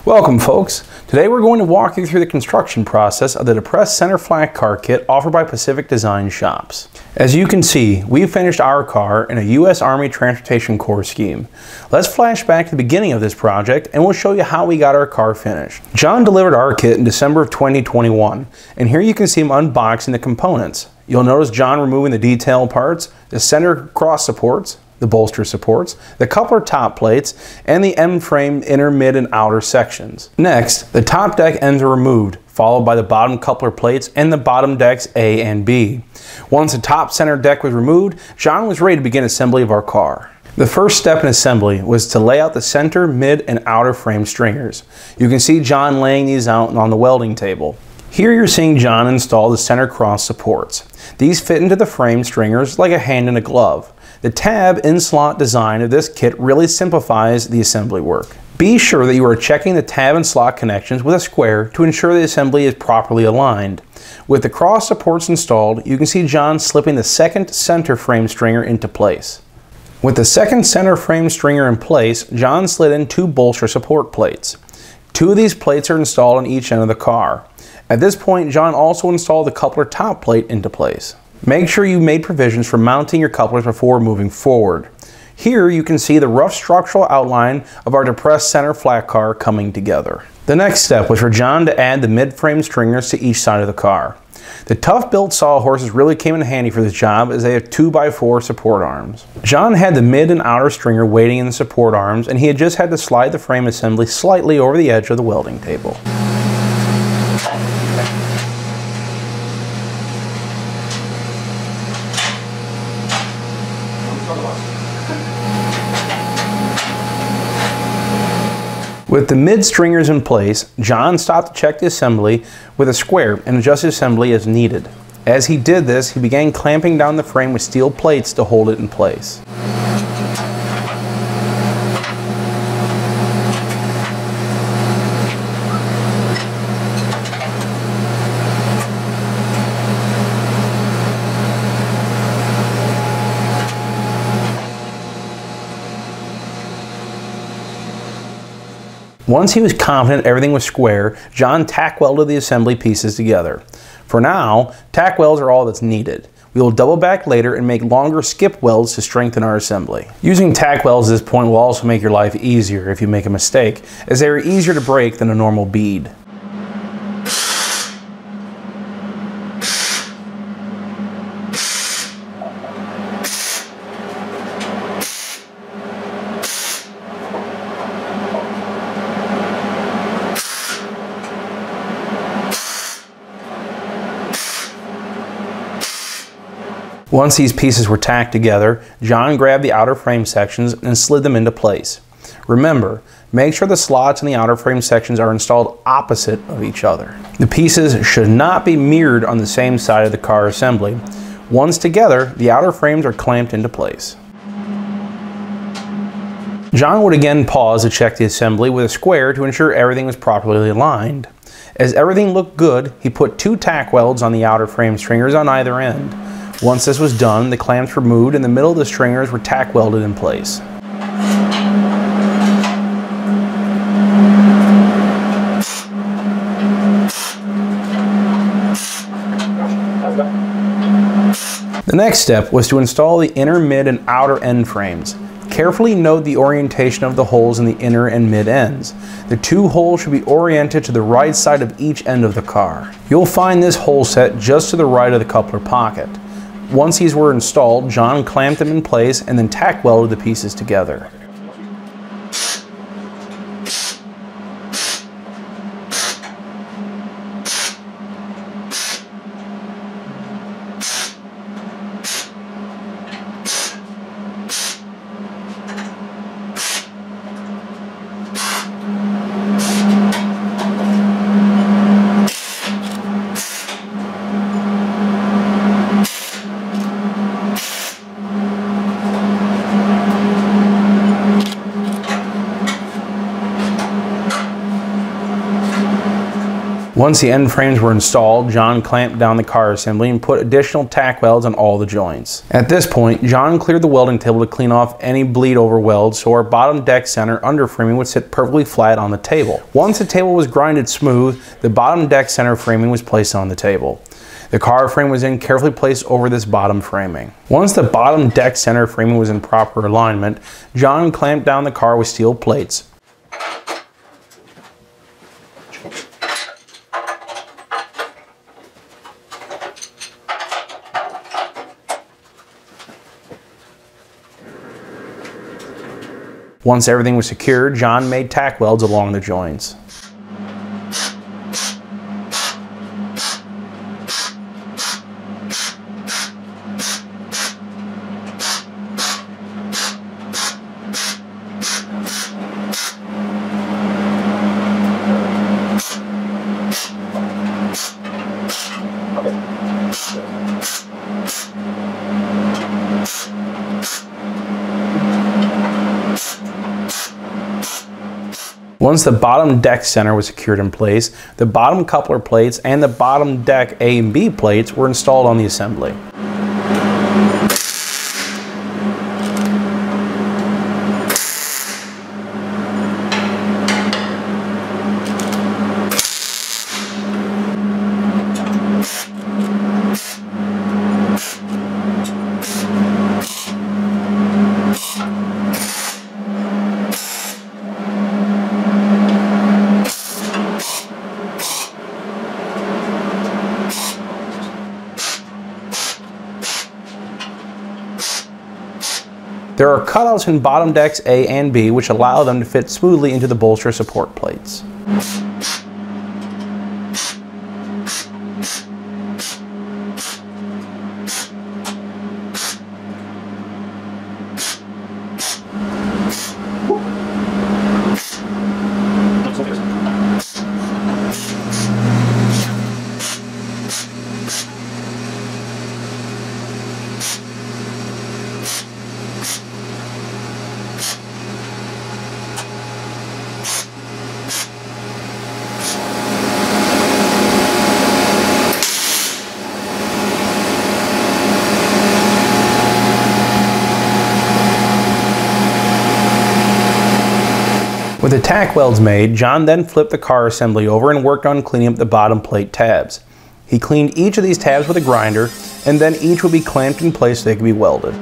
Welcome folks. Today we're going to walk you through the construction process of the depressed center flat car kit offered by Pacific Design Shops. As you can see, we finished our car in a U.S. Army Transportation Corps scheme. Let's flash back to the beginning of this project and we'll show you how we got our car finished. John delivered our kit in December of 2021, and here you can see him unboxing the components. You'll notice John removing the detail parts, the center cross supports, the bolster supports, the coupler top plates, and the M-frame inner, mid, and outer sections. Next, the top deck ends are removed, followed by the bottom coupler plates and the bottom decks A and B. Once the top center deck was removed, John was ready to begin assembly of our car. The first step in assembly was to lay out the center, mid, and outer frame stringers. You can see John laying these out on the welding table. Here you're seeing John install the center cross supports. These fit into the frame stringers like a hand in a glove. The tab in-slot design of this kit really simplifies the assembly work. Be sure that you are checking the tab and slot connections with a square to ensure the assembly is properly aligned. With the cross supports installed, you can see John slipping the second center frame stringer into place. With the second center frame stringer in place, John slid in two bolster support plates. Two of these plates are installed on each end of the car. At this point, John also installed the coupler top plate into place. Make sure you made provisions for mounting your couplers before moving forward. Here you can see the rough structural outline of our depressed center flat car coming together. The next step was for John to add the mid-frame stringers to each side of the car. The tough-built sawhorses really came in handy for this job as they have 2x4 support arms. John had the mid and outer stringer waiting in the support arms, and he had just had to slide the frame assembly slightly over the edge of the welding table. With the mid stringers in place, John stopped to check the assembly with a square and adjust the assembly as needed. As he did this, he began clamping down the frame with steel plates to hold it in place. Once he was confident everything was square, John tack welded the assembly pieces together. For now, tack welds are all that's needed. We will double back later and make longer skip welds to strengthen our assembly. Using tack welds at this point will also make your life easier if you make a mistake, as they are easier to break than a normal bead. Once these pieces were tacked together, John grabbed the outer frame sections and slid them into place. Remember, make sure the slots in the outer frame sections are installed opposite of each other. The pieces should not be mirrored on the same side of the car assembly. Once together, the outer frames are clamped into place. John would again pause to check the assembly with a square to ensure everything was properly aligned. As everything looked good, he put two tack welds on the outer frame stringers on either end. Once this was done, the clamps were moved and the middle of the stringers were tack welded in place. The next step was to install the inner, mid, and outer end frames. Carefully note the orientation of the holes in the inner and mid ends. The two holes should be oriented to the right side of each end of the car. You'll find this hole set just to the right of the coupler pocket. Once these were installed, John clamped them in place and then tack welded the pieces together. Once the end frames were installed, John clamped down the car assembly and put additional tack welds on all the joints. At this point, John cleared the welding table to clean off any bleed over welds so our bottom deck center underframing would sit perfectly flat on the table. Once the table was grinded smooth, the bottom deck center framing was placed on the table. The car frame was then carefully placed over this bottom framing. Once the bottom deck center framing was in proper alignment, John clamped down the car with steel plates. Once everything was secured, John made tack welds along the joints. Once the bottom deck center was secured in place, the bottom coupler plates and the bottom deck A and B plates were installed on the assembly. There are cutouts in bottom decks A and B which allow them to fit smoothly into the bolster support plates. With the tack welds made, John then flipped the car assembly over and worked on cleaning up the bottom plate tabs. He cleaned each of these tabs with a grinder, and then each would be clamped in place so they could be welded.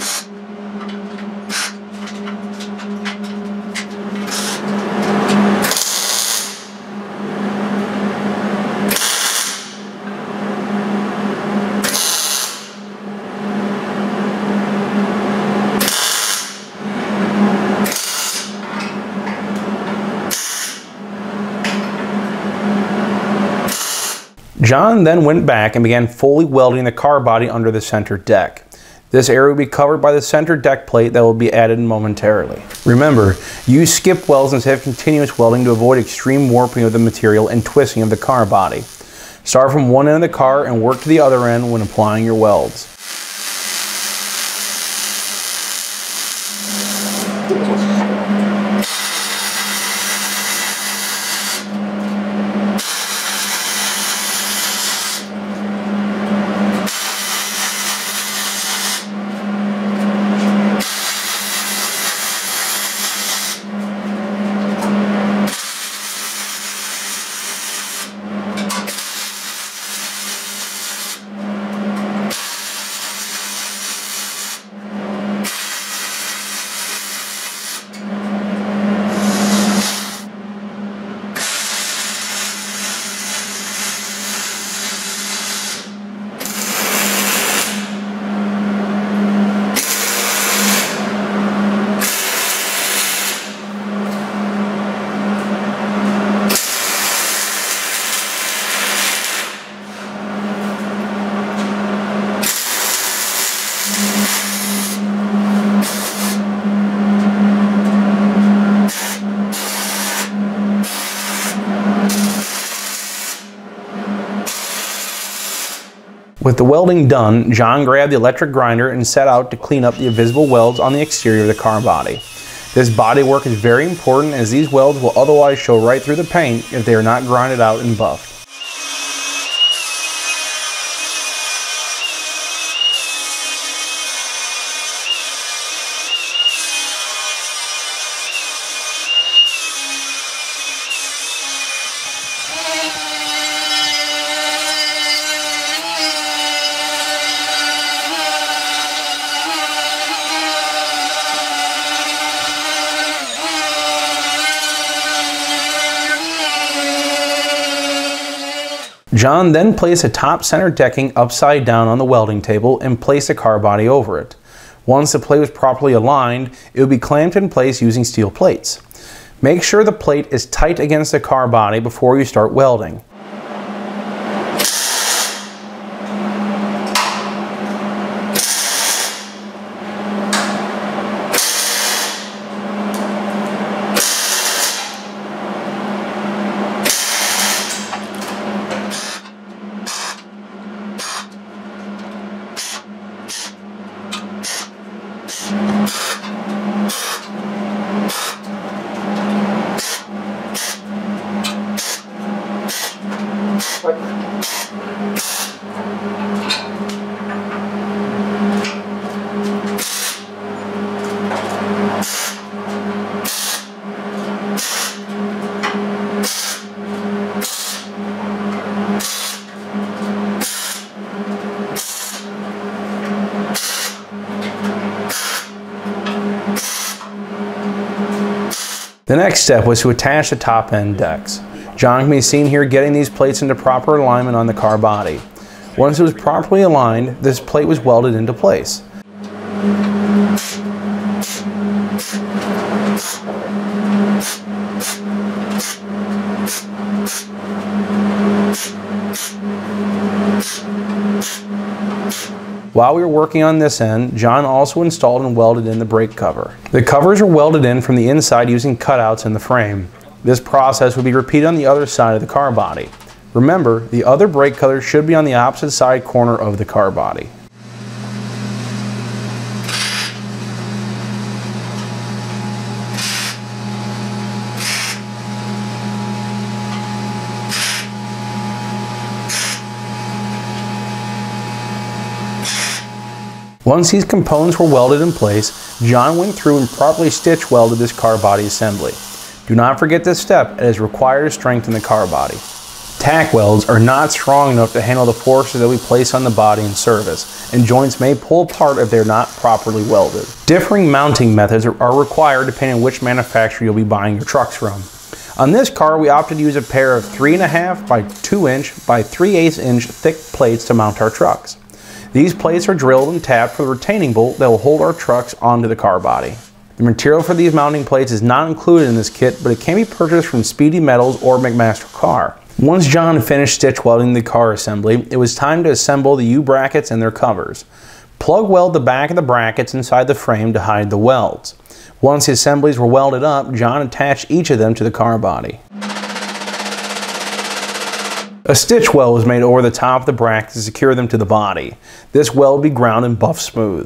John then went back and began fully welding the car body under the center deck. This area will be covered by the center deck plate that will be added momentarily. Remember, use skip welds instead of continuous welding to avoid extreme warping of the material and twisting of the car body. Start from one end of the car and work to the other end when applying your welds. With the welding done, John grabbed the electric grinder and set out to clean up the invisible welds on the exterior of the car body. This body work is very important as these welds will otherwise show right through the paint if they are not grinded out and buffed. John then placed the top center decking upside down on the welding table and placed the car body over it. Once the plate was properly aligned, it would be clamped in place using steel plates. Make sure the plate is tight against the car body before you start welding. The next step was to attach the top end decks. John can be seen here getting these plates into proper alignment on the car body. Once it was properly aligned, this plate was welded into place. While we were working on this end, John also installed and welded in the brake cover. The covers are welded in from the inside using cutouts in the frame. This process would be repeated on the other side of the car body. Remember, the other brake cover should be on the opposite side corner of the car body. Once these components were welded in place, John went through and properly stitch welded this car body assembly. Do not forget this step, it is required to strengthen the car body. Tack welds are not strong enough to handle the forces that we place on the body in service, and joints may pull apart if they are not properly welded. Differing mounting methods are required depending on which manufacturer you'll be buying your trucks from. On this car, we opted to use a pair of 3.5 by 2 inch by 3/8 inch thick plates to mount our trucks. These plates are drilled and tapped for the retaining bolt that will hold our trucks onto the car body. The material for these mounting plates is not included in this kit, but it can be purchased from Speedy Metals or McMaster Car. Once John finished stitch welding the car assembly, it was time to assemble the U-brackets and their covers. Plug weld the back of the brackets inside the frame to hide the welds. Once the assemblies were welded up, John attached each of them to the car body. A stitch weld was made over the top of the bracket to secure them to the body. This weld will be ground and buffed smooth.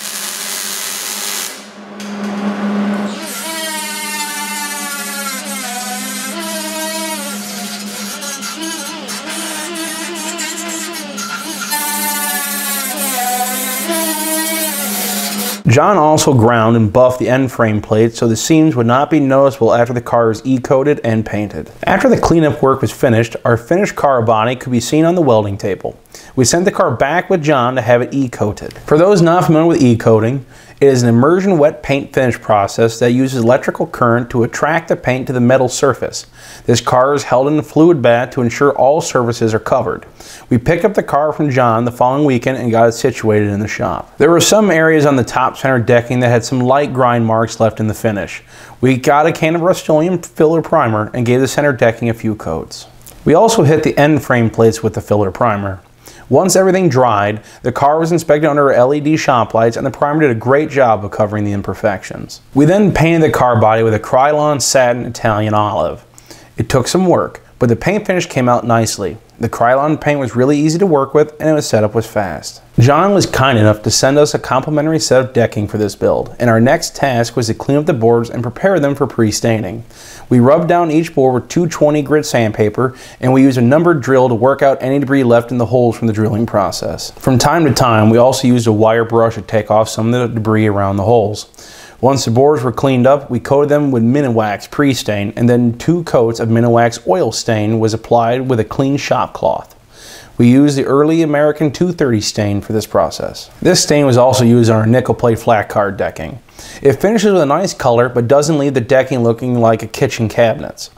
John also ground and buffed the end frame plates so the seams would not be noticeable after the car is e-coated and painted. After the cleanup work was finished, our finished car body could be seen on the welding table. We sent the car back with John to have it e-coated. For those not familiar with e-coating, it is an immersion wet paint finish process that uses electrical current to attract the paint to the metal surface. This car is held in a fluid bath to ensure all surfaces are covered. We picked up the car from John the following weekend and got it situated in the shop. There were some areas on the top center decking that had some light grind marks left in the finish. We got a can of Rust-Oleum filler primer and gave the center decking a few coats. We also hit the end frame plates with the filler primer. Once everything dried, the car was inspected under LED shop lights and the primer did a great job of covering the imperfections. We then painted the car body with a Krylon Satin Italian Olive. It took some work, but the paint finish came out nicely. The Krylon paint was really easy to work with and the setup was fast. John was kind enough to send us a complimentary set of decking for this build, and our next task was to clean up the boards and prepare them for pre-staining. We rubbed down each board with 220 grit sandpaper, and we used a numbered drill to work out any debris left in the holes from the drilling process. From time to time, we also used a wire brush to take off some of the debris around the holes. Once the boards were cleaned up, we coated them with Miniwax pre-stain, and then 2 coats of Miniwax oil stain was applied with a clean shop cloth. We used the early American 230 stain for this process. This stain was also used on our nickel plate flat car decking. It finishes with a nice color, but doesn't leave the decking looking like a kitchen cabinets.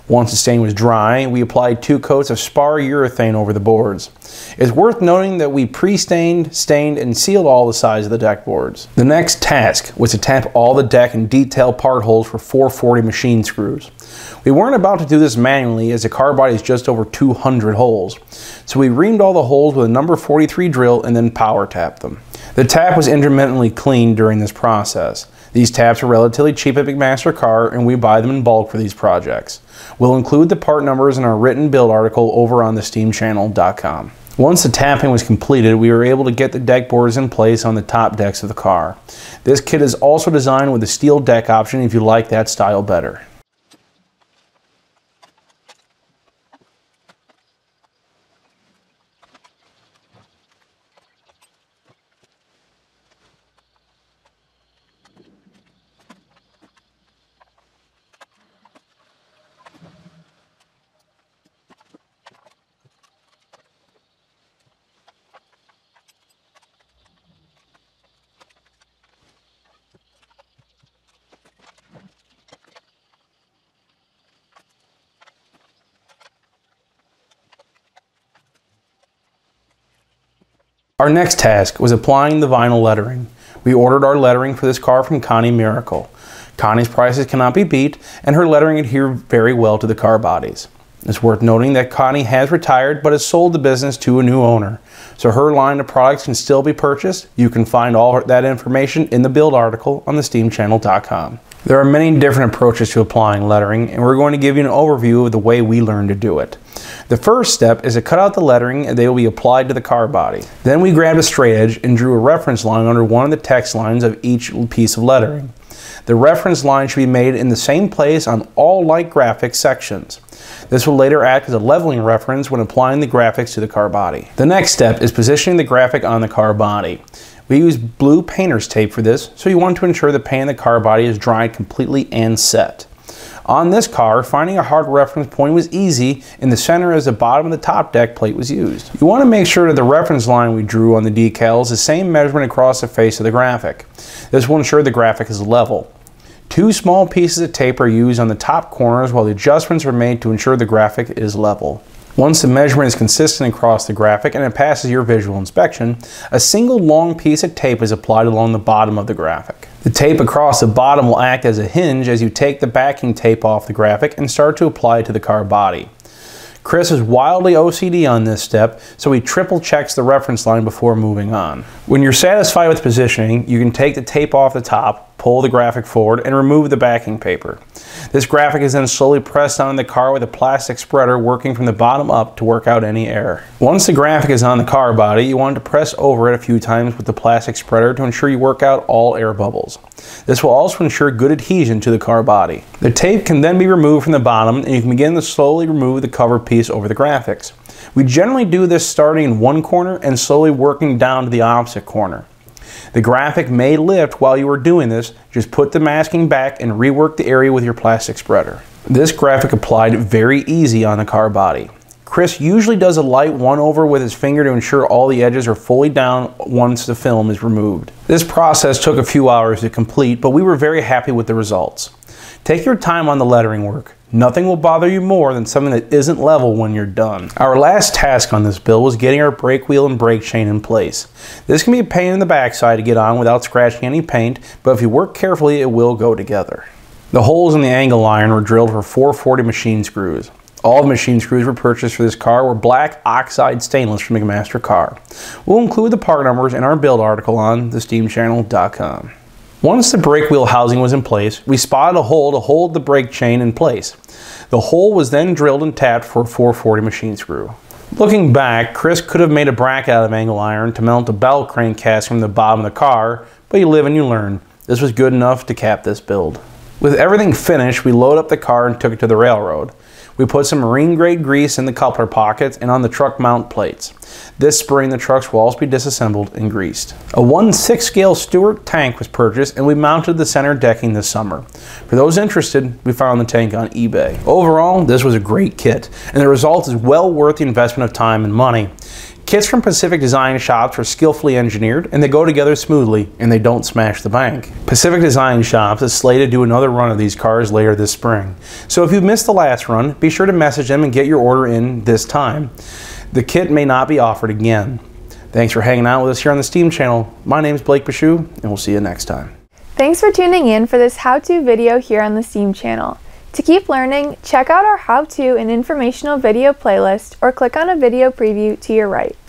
Once the stain was dry, we applied 2 coats of spar urethane over the boards. It's worth noting that we pre-stained, stained, and sealed all the sides of the deck boards. The next task was to tap all the deck and detail part holes for 440 machine screws. We weren't about to do this manually as the car body is just over 200 holes, so we reamed all the holes with a number 43 drill and then power tapped them. The tap was intermittently cleaned during this process. These taps are relatively cheap at McMaster Car, and we buy them in bulk for these projects. We'll include the part numbers in our written build article over on thesteamchannel.com. Once the tapping was completed, we were able to get the deck boards in place on the top decks of the car. This kit is also designed with a steel deck option if you like that style better. Our next task was applying the vinyl lettering. We ordered our lettering for this car from Connie Miracle. Connie's prices cannot be beat, and her lettering adhered very well to the car bodies. It's worth noting that Connie has retired but has sold the business to a new owner, so her line of products can still be purchased. You can find all that information in the build article on thesteamchannel.com. There are many different approaches to applying lettering, and we're going to give you an overview of the way we learned to do it. The first step is to cut out the lettering and they will be applied to the car body. Then we grabbed a straight edge and drew a reference line under one of the text lines of each piece of lettering. The reference line should be made in the same place on all light graphics sections. This will later act as a leveling reference when applying the graphics to the car body. The next step is positioning the graphic on the car body. We use blue painter's tape for this, so you want to ensure the paint in the car body is dried completely and set. On this car, finding a hard reference point was easy in the center as the bottom of the top deck plate was used. You want to make sure that the reference line we drew on the decal is the same measurement across the face of the graphic. This will ensure the graphic is level. 2 small pieces of tape are used on the top corners while the adjustments are made to ensure the graphic is level. Once the measurement is consistent across the graphic and it passes your visual inspection, a single long piece of tape is applied along the bottom of the graphic. The tape across the bottom will act as a hinge as you take the backing tape off the graphic and start to apply it to the car body. Chris is wildly OCD on this step, so he triple checks the reference line before moving on. When you're satisfied with positioning, you can take the tape off the top, pull the graphic forward, and remove the backing paper. This graphic is then slowly pressed onto the car with a plastic spreader working from the bottom up to work out any air. Once the graphic is on the car body, you want to press over it a few times with the plastic spreader to ensure you work out all air bubbles. This will also ensure good adhesion to the car body. The tape can then be removed from the bottom and you can begin to slowly remove the cover piece over the graphics. We generally do this starting in one corner and slowly working down to the opposite corner. The graphic may lift while you are doing this. Just put the masking back and rework the area with your plastic spreader. This graphic applied very easy on the car body. Chris usually does a light one-over with his finger to ensure all the edges are fully down once the film is removed. This process took a few hours to complete, but we were very happy with the results. Take your time on the lettering work. Nothing will bother you more than something that isn't level when you're done. Our last task on this build was getting our brake wheel and brake chain in place. This can be a pain in the backside to get on without scratching any paint, but if you work carefully, it will go together. The holes in the angle iron were drilled for 440 machine screws. All the machine screws were purchased for this car were black oxide stainless from McMaster Car. We'll include the part numbers in our build article on thesteamchannel.com. Once the brake wheel housing was in place, we spotted a hole to hold the brake chain in place. The hole was then drilled and tapped for a 440 machine screw. Looking back, Chris could have made a bracket out of angle iron to mount a bell crane cast from the bottom of the car, but you live and you learn. This was good enough to cap this build. With everything finished, we loaded up the car and took it to the railroad. We put some marine grade grease in the coupler pockets and on the truck mount plates. This spring the trucks will also be disassembled and greased. A 1/6 scale Stuart tank was purchased and we mounted the center decking this summer. For those interested, we found the tank on eBay. Overall, this was a great kit and the result is well worth the investment of time and money. Kits from Pacific Design shops are skillfully engineered, and they go together smoothly, and they don't smash the bank. Pacific Design shops is slated to do another run of these cars later this spring. So if you missed the last run, be sure to message them and get your order in this time. The kit may not be offered again. Thanks for hanging out with us here on the STEAM channel. My name is Blake Bashu, and we'll see you next time. Thanks for tuning in for this how-to video here on the STEAM channel. To keep learning, check out our how-to and informational video playlist or click on a video preview to your right.